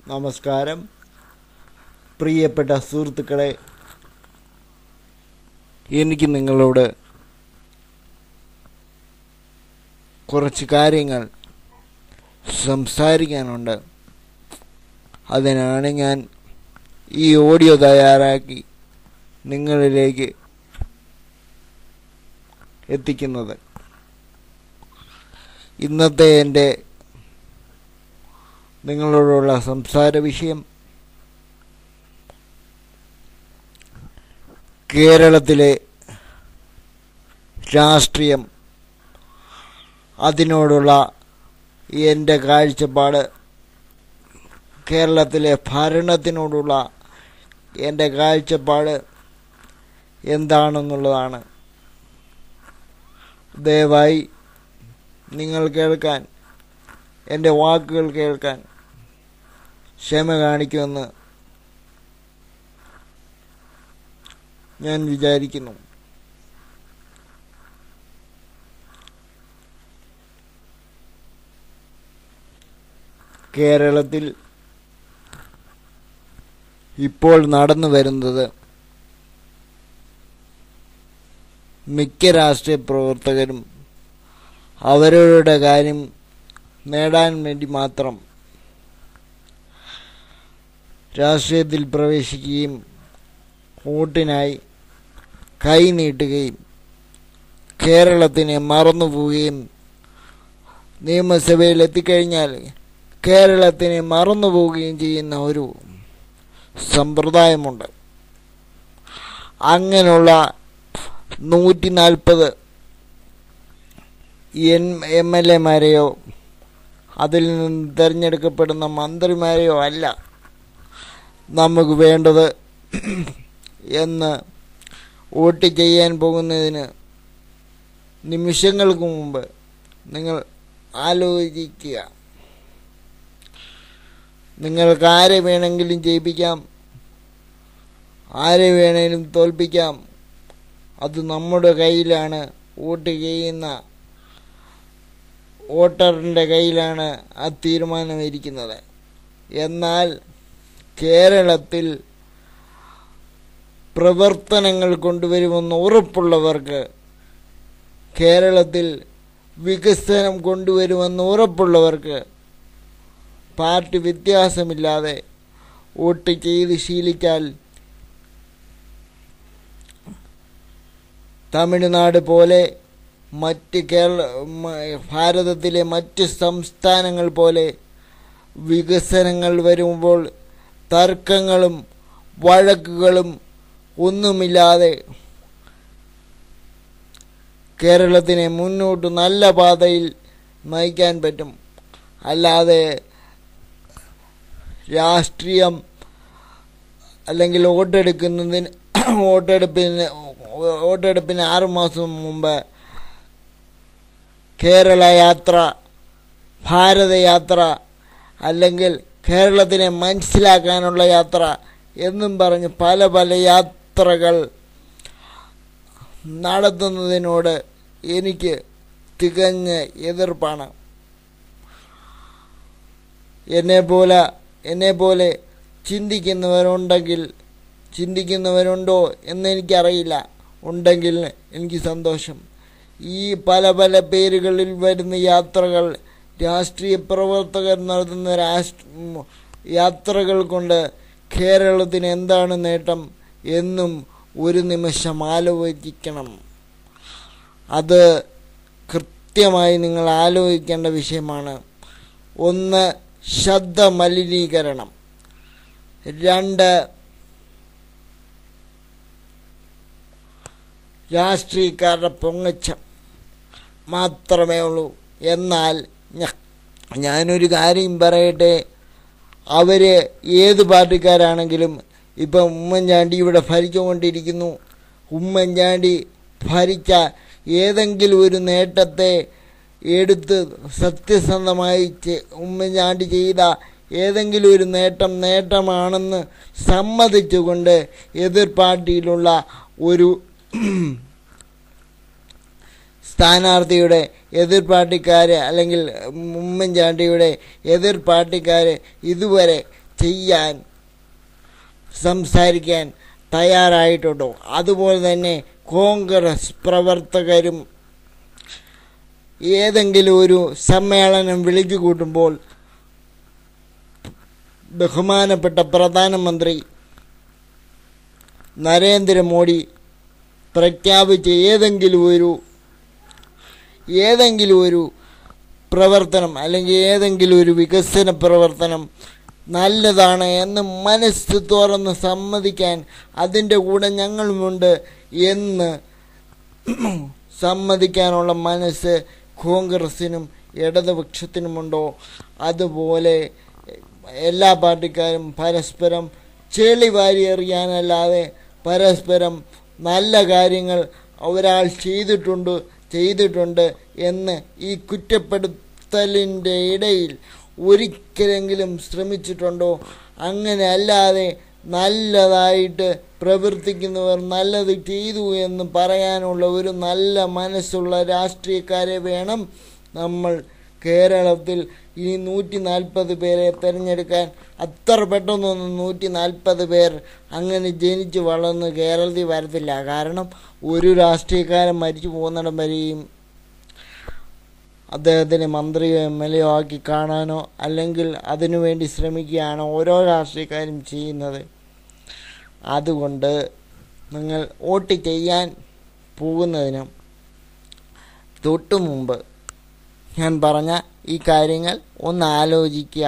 നമസ്കാരം പ്രിയപ്പെട്ട സുഹൃത്തുക്കളെ, എനിക്ക് നിങ്ങളോട് കുറച്ച് കാര്യങ്ങൾ സംസാരിക്കാനുണ്ട്. അതിനാണ് ഞാൻ ഈ ഓഡിയോ തയ്യാറാക്കി നിങ്ങളിലേക്ക് എത്തിക്കുന്നത്. ഇന്നത്തെ എൻ്റെ നിങ്ങളോടുള്ള സംസാര വിഷയം കേരളത്തിലെ രാഷ്ട്രീയം, അതിനോടുള്ള എൻ്റെ കാഴ്ചപ്പാട്, കേരളത്തിലെ ഭരണത്തിനോടുള്ള എൻ്റെ കാഴ്ചപ്പാട് എന്താണെന്നുള്ളതാണ്. ദയവായി നിങ്ങൾ കേൾക്കാൻ, എൻ്റെ വാക്കുകൾ കേൾക്കാൻ ക്ഷമ കാണിക്കുമെന്ന് ഞാൻ വിചാരിക്കുന്നു. കേരളത്തിൽ ഇപ്പോൾ നടന്നു വരുന്നത് മിക്ക രാഷ്ട്രീയ പ്രവർത്തകരും അവരവരുടെ കാര്യം നേടാൻ വേണ്ടി മാത്രം രാഷ്ട്രീയത്തിൽ പ്രവേശിക്കുകയും വോട്ടിനായി കൈ നീട്ടുകയും കേരളത്തിനെ മറന്നുപോവുകയും നിയമസഭയിൽ എത്തിക്കഴിഞ്ഞാൽ കേരളത്തിനെ മറന്നുപോവുകയും ചെയ്യുന്ന ഒരു സമ്പ്രദായമുണ്ട്. അങ്ങനെയുള്ള 140 MLA-മാരെയോ അതിൽ നിന്ന് തിരഞ്ഞെടുക്കപ്പെടുന്ന മന്ത്രിമാരെയോ അല്ല നമുക്ക് വേണ്ടത് എന്ന് വോട്ട് ചെയ്യാൻ പോകുന്നതിന് നിമിഷങ്ങൾക്ക് മുമ്പ് നിങ്ങൾ ആലോചിക്കുക. നിങ്ങൾക്ക് ആരെ വേണമെങ്കിലും ജയിപ്പിക്കാം, ആരെ വേണമെങ്കിലും തോൽപ്പിക്കാം. അത് നമ്മുടെ കയ്യിലാണ്. വോട്ട് ചെയ്യുന്ന വോട്ടറിൻ്റെ കയ്യിലാണ് ആ തീരുമാനമിരിക്കുന്നത്. എന്നാൽ കേരളത്തിൽ പ്രവർത്തനങ്ങൾ കൊണ്ടുവരുമെന്ന് ഉറപ്പുള്ളവർക്ക്, കേരളത്തിൽ വികസനം കൊണ്ടുവരുമെന്ന് ഉറപ്പുള്ളവർക്ക് പാർട്ടി വ്യത്യാസമില്ലാതെ വോട്ട് ചെയ്ത് ശീലിച്ചാൽ തമിഴ്നാട് പോലെ ഭാരതത്തിലെ മറ്റ് സംസ്ഥാനങ്ങൾ പോലെ വികസനങ്ങൾ വരുമ്പോൾ തർക്കങ്ങളും വഴക്കുകളും ഒന്നുമില്ലാതെ കേരളത്തിനെ മുന്നോട്ട് നല്ല പാതയിൽ നയിക്കാൻ പറ്റും. അല്ലാതെ രാഷ്ട്രീയം അല്ലെങ്കിൽ വോട്ടെടുപ്പിന് 6 മാസം മുമ്പ് കേരള യാത്ര, ഭാരതയാത്ര, അല്ലെങ്കിൽ കേരളത്തിനെ മനസ്സിലാക്കാനുള്ള യാത്ര എന്നും പറഞ്ഞ് പല യാത്രകൾ നടത്തുന്നതിനോട് എനിക്ക് തികഞ്ഞ എതിർപ്പാണ്. എന്നെപ്പോലെ ചിന്തിക്കുന്നവരുണ്ടോ എന്നെനിക്കറിയില്ല. ഉണ്ടെങ്കിൽ എനിക്ക് സന്തോഷം. ഈ പല പേരുകളിൽ വരുന്ന യാത്രകൾ, രാഷ്ട്രീയ പ്രവർത്തകർ നടത്തുന്ന യാത്രകൾ കൊണ്ട് കേരളത്തിന് എന്താണ് നേട്ടം എന്നും ഒരു നിമിഷം ആലോചിക്കണം. അത് കൃത്യമായി നിങ്ങൾ ആലോചിക്കേണ്ട വിഷയമാണ്. 1, ശബ്ദ മലിനീകരണം. 2, രാഷ്ട്രീയക്കാരുടെ പൊങ്ങച്ചം മാത്രമേ ഉള്ളൂ. എന്നാൽ ഞാനൊരു കാര്യം പറയട്ടെ, അവർ ഏത് പാർട്ടിക്കാരാണെങ്കിലും, ഇപ്പം ഉമ്മൻചാണ്ടി ഇവിടെ ഭരിച്ചുകൊണ്ടിരിക്കുന്നു. ഉമ്മൻചാണ്ടി ഭരിച്ച ഏതെങ്കിലും ഒരു നേട്ടത്തെ എടുത്ത് സത്യസന്ധമായി ഉമ്മൻചാണ്ടി ചെയ്ത ഏതെങ്കിലും ഒരു നേട്ടമാണെന്ന് സമ്മതിച്ചുകൊണ്ട് എതിർ പാർട്ടിയിലുള്ള ഒരു സ്ഥാനാർത്ഥിയുടെ എതിർ പാർട്ടിക്കാർ അല്ലെങ്കിൽ ഉമ്മൻചാണ്ടിയുടെ എതിർ പാർട്ടിക്കാർ ഇതുവരെ ചെയ്യാൻ സംസാരിക്കാൻ തയ്യാറായിട്ടുണ്ടോ? അതുപോലെ തന്നെ കോൺഗ്രസ് പ്രവർത്തകരും ഏതെങ്കിലും ഒരു സമ്മേളനം വിളിച്ചു കൂട്ടുമ്പോൾ ബഹുമാനപ്പെട്ട പ്രധാനമന്ത്രി നരേന്ദ്രമോദി പ്രഖ്യാപിച്ച ഏതെങ്കിലും ഒരു പ്രവർത്തനം അല്ലെങ്കിൽ ഏതെങ്കിലും ഒരു വികസന പ്രവർത്തനം നല്ലതാണ് എന്ന് മനസ്സ് തുറന്ന് സമ്മതിക്കാൻ അതിൻ്റെ കൂടെ ഞങ്ങളുമുണ്ട് എന്ന് സമ്മതിക്കാനുള്ള മനസ്സ് കോൺഗ്രസിനും ഇടതുപക്ഷത്തിനുമുണ്ടോ? അതുപോലെ എല്ലാ പാർട്ടിക്കാരും പരസ്പരം ചെളി വാരി എറിയാനല്ലാതെ പരസ്പരം നല്ല കാര്യങ്ങൾ ഒരാൾ ചെയ്തിട്ടുണ്ട് എന്ന് ഈ കുറ്റപ്പെടുത്തലിൻ്റെ ഇടയിൽ ഒരിക്കലെങ്കിലും ശ്രമിച്ചിട്ടുണ്ടോ? അങ്ങനെ അല്ലാതെ നല്ലതായിട്ട് പ്രവർത്തിക്കുന്നവർ നല്ലത് ചെയ്തു എന്ന് പറയാനുള്ള ഒരു നല്ല മനസ്സുള്ള രാഷ്ട്രീയക്കാരെ വേണം നമ്മൾ കേരളത്തിൽ ഇനി 140 പേരെ തിരഞ്ഞെടുക്കാൻ. അത്ര പെട്ടെന്നൊന്നും 140 പേർ അങ്ങനെ ജനിച്ച് വളർന്ന് കേരളത്തിൽ വരത്തില്ല. കാരണം ഒരു രാഷ്ട്രീയക്കാരൻ മരിച്ചു പോകുന്നിടം വരെയും അദ്ദേഹത്തിന് മന്ത്രിയോ MLA ആക്കി കാണാനോ അല്ലെങ്കിൽ അതിനുവേണ്ടി ശ്രമിക്കുകയാണോ ഓരോ രാഷ്ട്രീയക്കാരും ചെയ്യുന്നത്. അതുകൊണ്ട് നിങ്ങൾ വോട്ട് ചെയ്യാൻ പോകുന്നതിനും തൊട്ടു മുമ്പ് ഞാൻ പറഞ്ഞ ഈ കാര്യങ്ങൾ ഒന്ന് ആലോചിക്കുക.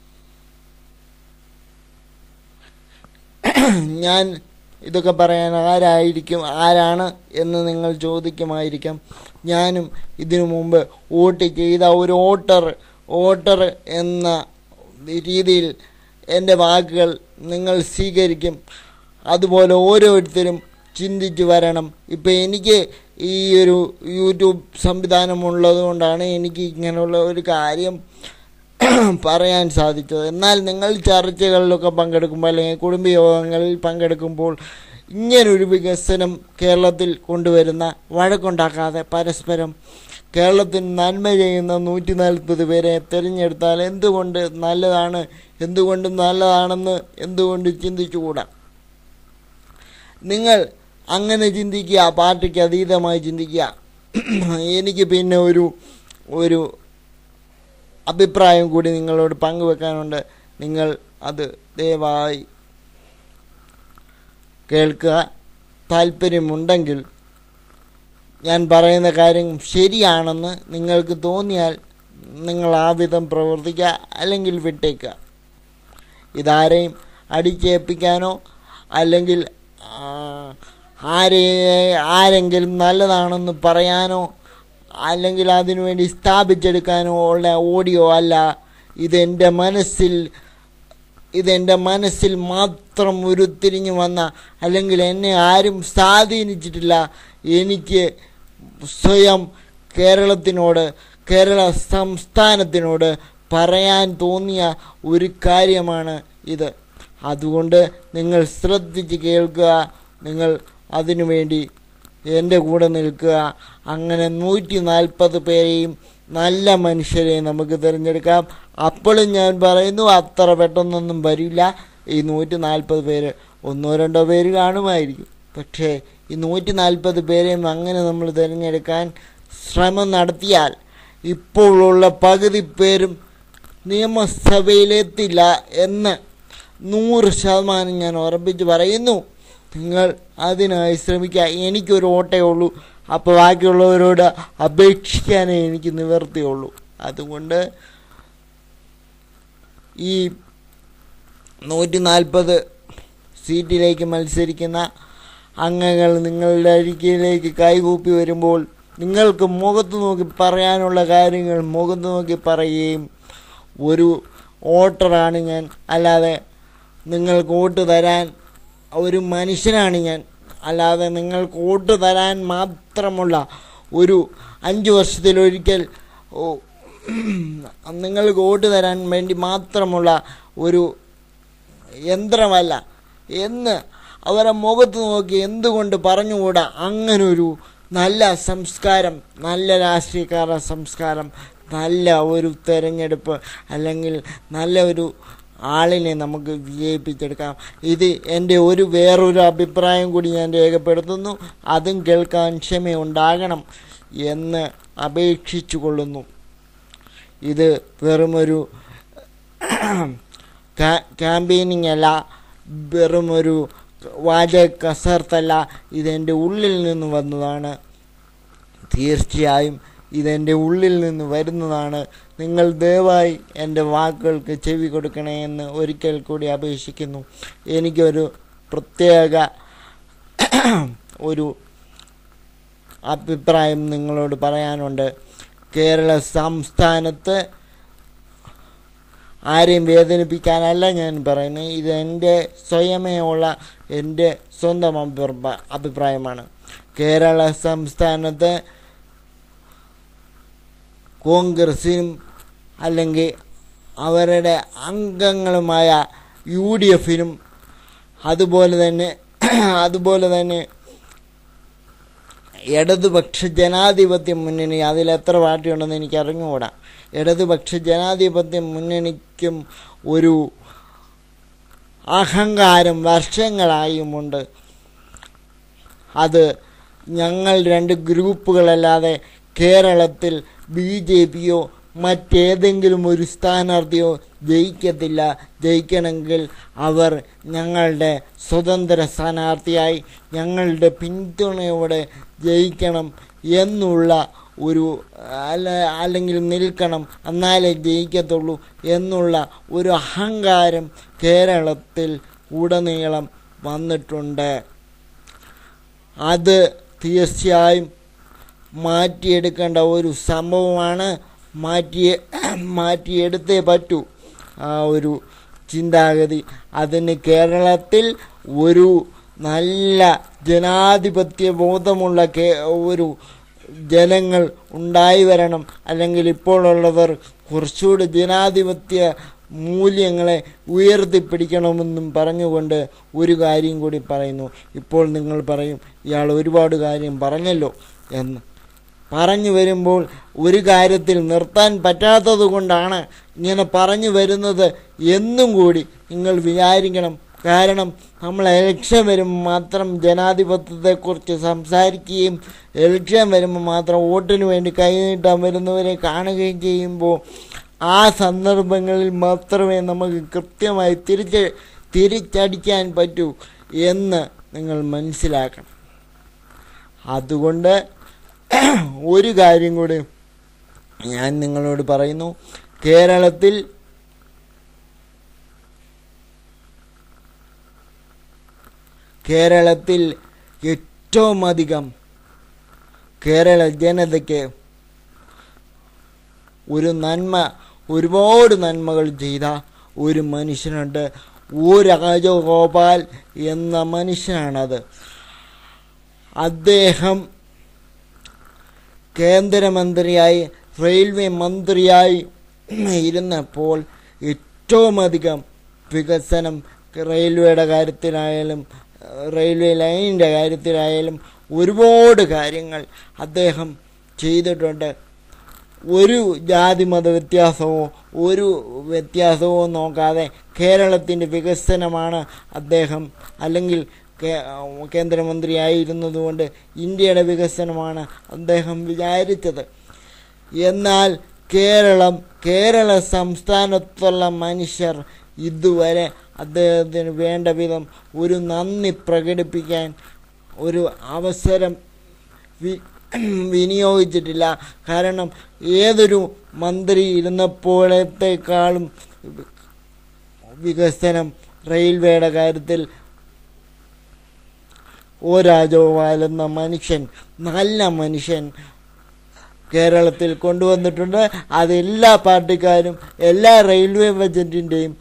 ഞാൻ ഇതൊക്കെ പറയാൻ ആരാണ് എന്ന് നിങ്ങൾ ചോദിക്കുമായിരിക്കും. ഞാനും ഇതിനു മുമ്പ് വോട്ട് ചെയ്ത ഒരു വോട്ടർ എന്ന രീതിയിൽ എൻ്റെ വാക്കുകൾ നിങ്ങൾ സ്വീകരിക്കും. അതുപോലെ ഓരോരുത്തരും ചിന്തിച്ച് വരണം. ഇപ്പം എനിക്ക് ഈ ഒരു യൂട്യൂബ് സംവിധാനമുള്ളത് കൊണ്ടാണ് എനിക്ക് ഇങ്ങനെയുള്ള ഒരു കാര്യം പറയാൻ സാധിച്ചത്. എന്നാൽ നിങ്ങൾ ചർച്ചകളിലൊക്കെ പങ്കെടുക്കുമ്പോൾ അല്ലെങ്കിൽ കുടുംബയോഗങ്ങളിൽ പങ്കെടുക്കുമ്പോൾ ഇങ്ങനൊരു വികസനം കേരളത്തിൽ കൊണ്ടുവരുന്ന വഴക്കുണ്ടാക്കാതെ പരസ്പരം കേരളത്തിന് നന്മ ചെയ്യുന്ന 140 പേരെ തിരഞ്ഞെടുത്താൽ എന്തുകൊണ്ട് നല്ലതാണെന്ന് എന്തുകൊണ്ട് ചിന്തിച്ചുകൂടാ? നിങ്ങൾ അങ്ങനെ ചിന്തിക്കുക, പാർട്ടിക്ക് അതീതമായി ചിന്തിക്കുക. എനിക്ക് പിന്നെ ഒരു അഭിപ്രായം കൂടി നിങ്ങളോട് പങ്കുവെക്കാനുണ്ട്. നിങ്ങൾ അത് ദയവായി കേൾക്കുക. താല്പര്യമുണ്ടെങ്കിൽ ഞാൻ പറയുന്ന കാര്യം ശരിയാണെന്ന് നിങ്ങൾക്ക് തോന്നിയാൽ നിങ്ങൾ ആ വിധം പ്രവർത്തിക്കുക, അല്ലെങ്കിൽ വിട്ടേക്കുക. ഇതാരെയും അടിച്ചേൽപ്പിക്കാനോ അല്ലെങ്കിൽ ആരെങ്കിലും നല്ലതാണെന്ന് പറയാനോ അല്ലെങ്കിൽ അതിനുവേണ്ടി സ്ഥാപിച്ചെടുക്കാനോ ഉള്ള ഓഡിയോ അല്ല. ഇതെൻ്റെ മനസ്സിൽ മാത്രം ഉരുത്തിരിഞ്ഞു വന്ന, അല്ലെങ്കിൽ എന്നെ ആരും സ്വാധീനിച്ചിട്ടില്ല, എനിക്ക് സ്വയം കേരള സംസ്ഥാനത്തിനോട് പറയാൻ തോന്നിയ ഒരു കാര്യമാണ് ഇത്. അതുകൊണ്ട് നിങ്ങൾ ശ്രദ്ധിച്ച് കേൾക്കുക. നിങ്ങൾ അതിനുവേണ്ടി എൻ്റെ കൂടെ നിൽക്കുക. അങ്ങനെ 140 പേരെയും നല്ല മനുഷ്യരെയും നമുക്ക് തിരഞ്ഞെടുക്കാം. അപ്പോഴും ഞാൻ പറയുന്നു, അത്ര പെട്ടെന്നൊന്നും വരില്ല. ഈ 140 പേര് 1-2 പേര് കാണുമായിരിക്കും. പക്ഷേ ഈ 140 പേരെയും അങ്ങനെ നമ്മൾ തിരഞ്ഞെടുക്കാൻ ശ്രമം നടത്തിയാൽ ഇപ്പോഴുള്ള പകുതി പേരും നിയമസഭയിലെത്തില്ല എന്ന് 100% ഞാൻ ഉറപ്പിച്ച് പറയുന്നു. നിങ്ങൾ അതിനായി ശ്രമിക്കുക. എനിക്കൊരു വോട്ടേ ഉള്ളൂ. അപ്പോൾ ബാക്കിയുള്ളവരോട് അപേക്ഷിക്കാനേ എനിക്ക് നിവർത്തിയുള്ളൂ. അതുകൊണ്ട് ഈ 140 സീറ്റിലേക്ക് മത്സരിക്കുന്ന അംഗങ്ങൾ നിങ്ങളുടെ അരികിലേക്ക് കൈകൂപ്പി വരുമ്പോൾ നിങ്ങൾക്ക് മുഖത്ത് നോക്കി പറയാനുള്ള കാര്യങ്ങൾ മുഖത്ത് നോക്കി പറയുകയും, ഒരു വോട്ടറാണ് ഞാൻ, അല്ലാതെ നിങ്ങൾക്ക് വോട്ട് തരാൻ ഒരു മനുഷ്യനാണ് ഞാൻ, അല്ലാതെ നിങ്ങൾക്ക് വോട്ട് തരാൻ മാത്രമുള്ള ഒരു 5 വർഷത്തിലൊരിക്കൽ നിങ്ങൾക്ക് വോട്ട് തരാൻ വേണ്ടി മാത്രമുള്ള ഒരു യന്ത്രമല്ല എന്ന് അവരെ മുഖത്ത് നോക്കി എന്തുകൊണ്ട് പറഞ്ഞുകൂടാ? അങ്ങനൊരു നല്ല സംസ്കാരം, നല്ല രാഷ്ട്രീയക്കാരുടെ സംസ്കാരം, നല്ല ഒരു തെരഞ്ഞെടുപ്പ് അല്ലെങ്കിൽ നല്ല ഒരു ആളിനെ നമുക്ക് വിജയിപ്പിച്ചെടുക്കാം. ഇത് എൻ്റെ വേറൊരു അഭിപ്രായം കൂടി ഞാൻ രേഖപ്പെടുത്തുന്നു. അതും കേൾക്കാൻ ക്ഷമയുണ്ടാകണം എന്ന് അപേക്ഷിച്ചു കൊള്ളുന്നു. ഇത് വെറുമൊരു ക്യാമ്പയിനിങ് അല്ല, വെറുമൊരു വാചക കസർത്തല്ല. ഇതെൻ്റെ ഉള്ളിൽ നിന്ന് വന്നതാണ്. തീർച്ചയായും ഇതെൻ്റെ ഉള്ളിൽ നിന്ന് വരുന്നതാണ്. നിങ്ങൾ ദയവായി എൻ്റെ വാക്കുകൾക്ക് ചെവി കൊടുക്കണേ എന്ന് ഒരിക്കൽ കൂടി അപേക്ഷിക്കുന്നു. എനിക്കൊരു പ്രത്യേക ഒരു അഭിപ്രായം നിങ്ങളോട് പറയാനുണ്ട്. കേരള സംസ്ഥാനത്ത് ആരെയും വേദനിപ്പിക്കാനല്ല ഞാൻ പറയുന്നത്. ഇത് എൻ്റെ സ്വയമേ ഉള്ള എൻ്റെ സ്വന്തം അഭിപ്രായമാണ്. കേരള സംസ്ഥാനത്ത് കോൺഗ്രസിനും അല്ലെങ്കിൽ അവരുടെ അംഗങ്ങളുമായ UDFനും അതുപോലെ തന്നെ ഇടതുപക്ഷ ജനാധിപത്യ മുന്നണി, അതിലെത്ര പാർട്ടിയുണ്ടെന്ന് എനിക്ക് അറിഞ്ഞുകൂടാ. ഇടതുപക്ഷ ജനാധിപത്യ മുന്നണിക്കും ഒരു അഹങ്കാരം വർഷങ്ങളായുമുണ്ട്. അത് ഞങ്ങൾ 2 ഗ്രൂപ്പുകളല്ലാതെ കേരളത്തിൽ BJPയോ മറ്റേതെങ്കിലും ഒരു സ്ഥാനാർത്ഥിയോ ജയിക്കത്തില്ല. ജയിക്കണമെങ്കിൽ അവർ ഞങ്ങളുടെ സ്വതന്ത്ര സ്ഥാനാർത്ഥിയായി ഞങ്ങളുടെ പിന്തുണയോടെ ജയിക്കണം എന്നുള്ള ഒരു അല്ലെങ്കിൽ നിൽക്കണം, എന്നാലേ ജയിക്കത്തുള്ളൂ എന്നുള്ള ഒരു അഹങ്കാരം കേരളത്തിൽ ഉടനീളം വന്നിട്ടുണ്ട്. അത് തീർച്ചയായും മാറ്റിയെടുക്കേണ്ട ഒരു സംഭവമാണ്. മാറ്റിയെടുത്തേ പറ്റൂ ആ ഒരു ചിന്താഗതി. അതിന് കേരളത്തിൽ ഒരു നല്ല ജനാധിപത്യ ബോധമുള്ള ഒരു ജനങ്ങൾ ഉണ്ടായി വരണം. അല്ലെങ്കിൽ ഇപ്പോഴുള്ളവർ കുറച്ചുകൂടി ജനാധിപത്യ മൂല്യങ്ങളെ ഉയർത്തിപ്പിടിക്കണമെന്നും പറഞ്ഞുകൊണ്ട് ഒരു കാര്യം കൂടി പറയുന്നു. ഇപ്പോൾ നിങ്ങൾ പറയും, ഇയാൾ ഒരുപാട് കാര്യം പറഞ്ഞല്ലോ എന്ന്. പറഞ്ഞു വരുമ്പോൾ ഒരു കാര്യത്തിൽ നിർത്താൻ പറ്റാത്തത് കൊണ്ടാണ് ഇങ്ങനെ പറഞ്ഞു വരുന്നത് എന്നും കൂടി നിങ്ങൾ വിചാരിക്കണം. കാരണം നമ്മൾ ഇലക്ഷൻ വരുമ്പോൾ മാത്രം ജനാധിപത്യത്തെക്കുറിച്ച് സംസാരിക്കുകയും ഇലക്ഷൻ വരുമ്പോൾ മാത്രം വോട്ടിന് വേണ്ടി കൈനീട്ടാൻ വരുന്നവരെ കാണുകയും ചെയ്യുമ്പോൾ ആ സന്ദർഭങ്ങളിൽ മാത്രമേ നമുക്ക് കൃത്യമായി തിരിച്ചടിക്കാൻ പറ്റൂ എന്ന് നിങ്ങൾ മനസ്സിലാക്കണം. അതുകൊണ്ട് ഒരു കാര്യം കൂടി ഞാൻ നിങ്ങളോട് പറയുന്നു. കേരളത്തിൽ ഏറ്റവും അധികം കേരള ജനതയ്ക്ക് ഒരുപാട് നന്മകൾ ചെയ്ത ഒരു മനുഷ്യനുണ്ട്. രാജഗോപാൽ എന്ന മനുഷ്യനാണത്. അദ്ദേഹം കേന്ദ്രമന്ത്രിയായി റെയിൽവേ മന്ത്രിയായി ഇരുന്നപ്പോൾ ഏറ്റവും അധികം വികസനം റെയിൽവേയുടെ കാര്യത്തിലായാലും റെയിൽവേ ലൈനിൻ്റെ കാര്യത്തിലായാലും ഒരുപാട് കാര്യങ്ങൾ അദ്ദേഹം ചെയ്തിട്ടുണ്ട്. ഒരു ജാതി മത വ്യത്യാസമോ നോക്കാതെ കേരളത്തിൻ്റെ വികസനമാണ് അദ്ദേഹം, അല്ലെങ്കിൽ കേന്ദ്രമന്ത്രിയായിരുന്നതുകൊണ്ട് ഇന്ത്യയുടെ വികസനമാണ് അദ്ദേഹം വിചാരിച്ചത്. എന്നാൽ കേരള സംസ്ഥാനത്തുള്ള മനുഷ്യർ ഇതുവരെ അദ്ദേഹത്തിന് വേണ്ട വിധം ഒരു നന്ദി പ്രകടിപ്പിക്കാൻ ഒരു അവസരം വിനിയോഗിച്ചിട്ടില്ല. കാരണം ഏതൊരു മന്ത്രി ഇരുന്നപ്പോഴത്തേക്കാളും വികസനം റെയിൽവേയുടെ കാര്യത്തിൽ രാജഗോപാൽ എന്ന നല്ല മനുഷ്യൻ കേരളത്തിൽ കൊണ്ടുവന്നിട്ടുണ്ട്. അത് എല്ലാ പാർട്ടിക്കാരും എല്ലാ റെയിൽവേ ബജറ്റിൻ്റെയും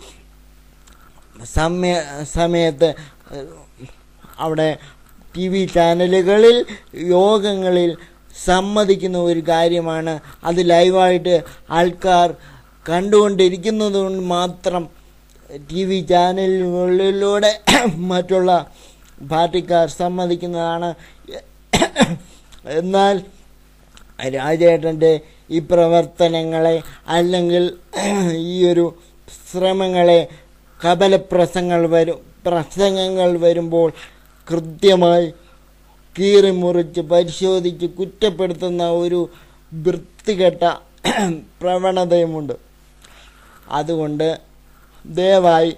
സമയത്ത് അവിടെ TV ചാനലുകളിൽ യോഗങ്ങളിൽ സമ്മതിക്കുന്ന ഒരു കാര്യമാണ്. അത് ലൈവായിട്ട് ആൾക്കാർ കണ്ടുകൊണ്ടിരിക്കുന്നത് കൊണ്ട് മാത്രം TV ചാനലുകളിലൂടെ മറ്റുള്ള പാർട്ടിക്കാർ സമ്മതിക്കുന്നതാണ്. എന്നാൽ രാജേട്ടൻ്റെ ഈ പ്രവർത്തനങ്ങളെ അല്ലെങ്കിൽ ഈ ഒരു ശ്രമങ്ങളെ പ്രസംഗങ്ങൾ വരുമ്പോൾ കൃത്യമായി കീറിമുറിച്ച് പരിശോധിച്ച് കുറ്റപ്പെടുത്തുന്ന ഒരു വൃത്തികെട്ട പ്രവണതയുമുണ്ട്. അതുകൊണ്ട് ദയവായി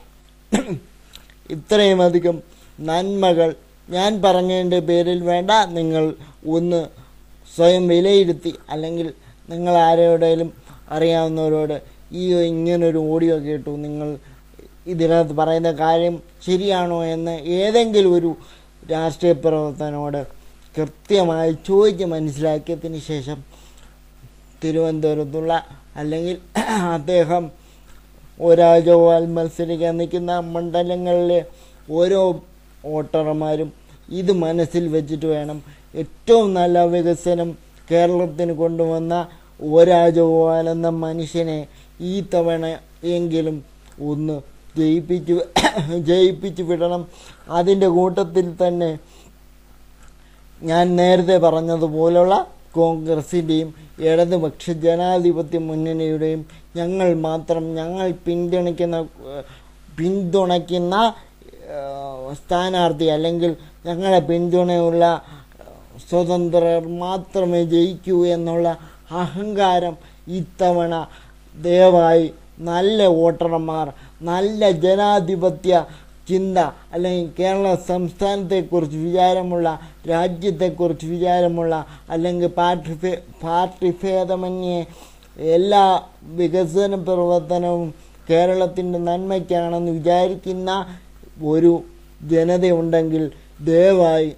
ഇത്രയുമധികം നന്മകൾ ഞാൻ പറഞ്ഞതിൻ്റെ പേരിൽ വേണ്ട, നിങ്ങൾ ഒന്ന് സ്വയം വിലയിരുത്തി, അല്ലെങ്കിൽ നിങ്ങൾ ആരോടെങ്കിലും അറിയാവുന്നവരോട് ഇങ്ങനൊരു ഓഡിയോ കേട്ടു, നിങ്ങൾ ഇതിനകത്ത് പറയുന്ന കാര്യം ശരിയാണോ എന്ന് ഏതെങ്കിലും ഒരു രാഷ്ട്രീയ പ്രവർത്തനോട് കൃത്യമായി ചോദിച്ച് മനസ്സിലാക്കിയതിന് ശേഷം തിരുവനന്തപുരത്തുള്ള അല്ലെങ്കിൽ അദ്ദേഹം ഒരാജോവാൽ മത്സരിക്കാൻ നിൽക്കുന്ന മണ്ഡലങ്ങളിലെ ഓരോ വോട്ടർമാരും ഇത് മനസ്സിൽ വെച്ചിട്ട് വേണം ഏറ്റവും നല്ല വികസനം കേരളത്തിന് കൊണ്ടുവന്ന ഒരാജോവാൽ എന്ന മനുഷ്യനെ ഈ തവണ എങ്കിലും ഒന്ന് ജയിപ്പിച്ചു വിടണം. അതിൻ്റെ കൂട്ടത്തിൽ തന്നെ ഞാൻ നേരത്തെ പറഞ്ഞതുപോലുള്ള കോൺഗ്രസിൻ്റെയും ഇടതുപക്ഷ ജനാധിപത്യ മുന്നണിയുടെയും ഞങ്ങൾ പിന്തുണയ്ക്കുന്ന സ്ഥാനാർത്ഥി അല്ലെങ്കിൽ ഞങ്ങളെ പിന്തുണയുള്ള സ്വതന്ത്രർ മാത്രമേ ജയിക്കൂ എന്നുള്ള അഹങ്കാരം ഇത്തവണ ദയവായി നല്ല വോട്ടർമാർ, നല്ല ജനാധിപത്യ ചിന്ത അല്ലെങ്കിൽ കേരള സംസ്ഥാനത്തെക്കുറിച്ച് വിചാരമുള്ള, രാജ്യത്തെക്കുറിച്ച് വിചാരമുള്ള, അല്ലെങ്കിൽ പാർട്ടി ഭേദമന്യേ എല്ലാ വികസന പ്രവർത്തനവും കേരളത്തിൻ്റെ നന്മയ്ക്കാണെന്ന് വിചാരിക്കുന്ന ഒരു ജനതയുണ്ടെങ്കിൽ ദയവായി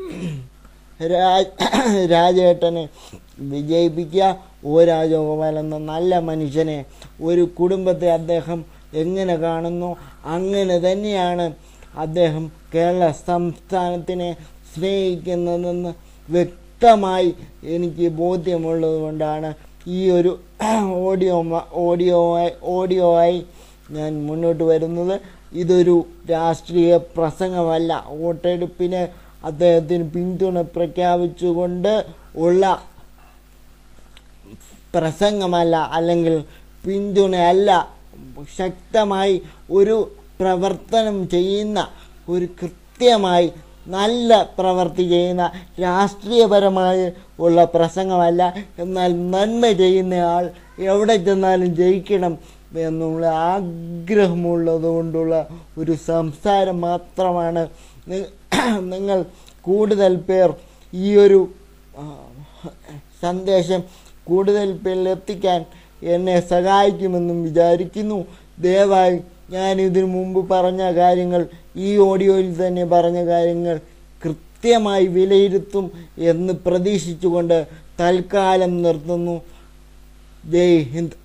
രാജേട്ടനെ വിജയിപ്പിക്കുക. ഒ രാജഗോപാൽ എന്ന നല്ല മനുഷ്യനെ, ഒരു കുടുംബത്തെ അദ്ദേഹം എങ്ങനെ കാണുന്നു അങ്ങനെ തന്നെയാണ് അദ്ദേഹം കേരള സംസ്ഥാനത്തിനെ സ്നേഹിക്കുന്നതെന്ന് വ്യക്തമായി എനിക്ക് ബോധ്യമുള്ളത് കൊണ്ടാണ് ഈ ഒരു ഓഡിയോ ആയി ഞാൻ മുന്നോട്ട് വരുന്നത്. ഇതൊരു രാഷ്ട്രീയ പ്രസംഗമല്ല, വോട്ടെടുപ്പിന് അദ്ദേഹത്തിന് പിന്തുണ പ്രഖ്യാപിച്ചുകൊണ്ട് ഉള്ള പ്രസംഗമല്ല, അല്ലെങ്കിൽ പിന്തുണയല്ല. ശക്തമായി ഒരു പ്രവർത്തനം ചെയ്യുന്ന, ഒരു കൃത്യമായി നല്ല പ്രവൃത്തി ചെയ്യുന്ന, രാഷ്ട്രീയപരമായ ഉള്ള പ്രസംഗമല്ല. എന്നാൽ നന്മ ചെയ്യുന്നയാൾ എവിടെ ചെന്നാലും ജയിക്കണം എന്നുള്ള ആഗ്രഹമുള്ളത് കൊണ്ടുള്ള ഒരു സംസാരം മാത്രമാണ്. നിങ്ങൾ കൂടുതൽ പേർ ഈ ഒരു സന്ദേശം കൂടുതൽ പേരിൽ എത്തിക്കാൻ എന്നെ സഹായിക്കുമെന്നും വിചാരിക്കുന്നു. ദയവായി ഞാൻ ഇതിനു മുമ്പ് പറഞ്ഞ കാര്യങ്ങൾ, ഈ ഓഡിയോയിൽ തന്നെ പറഞ്ഞ കാര്യങ്ങൾ കൃത്യമായി വിലയിരുത്തും എന്ന് പ്രതീക്ഷിച്ചുകൊണ്ട് തൽക്കാലം നിർത്തുന്നു. ജയ് ഹിന്ദ്.